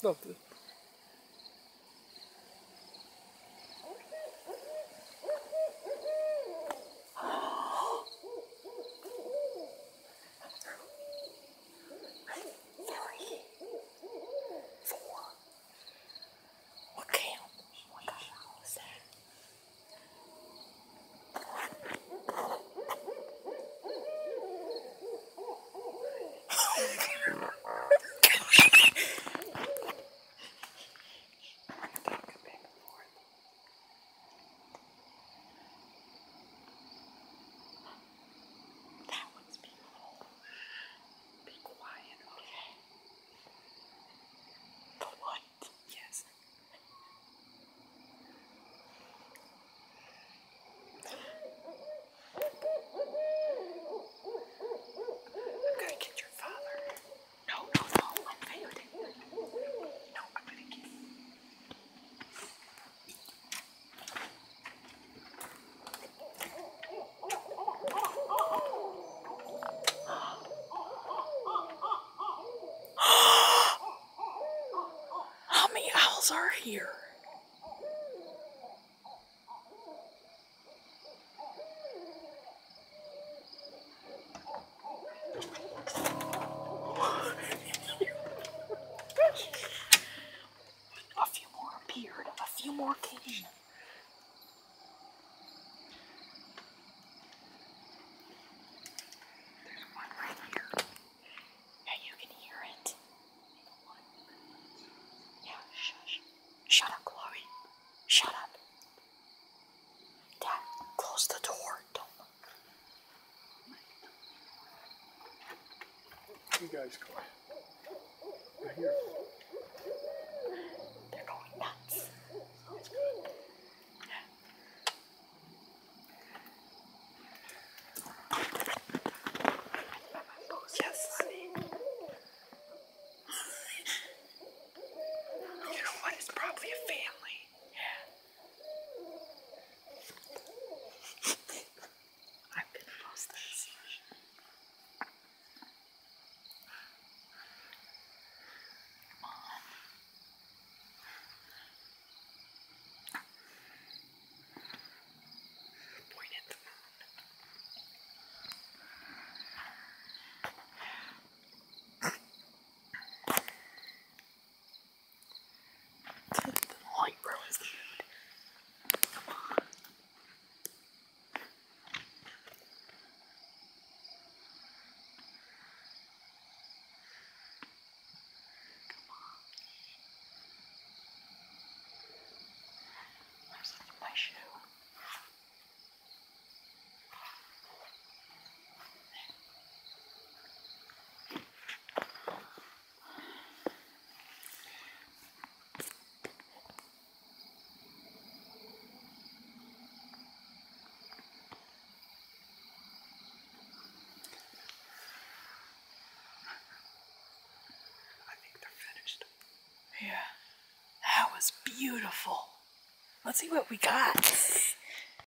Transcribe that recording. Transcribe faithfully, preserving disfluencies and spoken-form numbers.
something. How many owls are here? A few more appeared. A few more came. There's one right here. Yeah, you can hear it. Yeah, shush. Shut up, Chloe. Shut up. Dad, close the door. Don't look. You guys quiet. Right here. They're going nuts. That's good. Yeah. Yes, honey. You know what? It's probably a family. Yeah. I'm gonna post this. Come on. Point at the moon. The light row is the mood. Come on. There's my shoe. I think they're finished. Yeah. That was beautiful. Let's see what we got.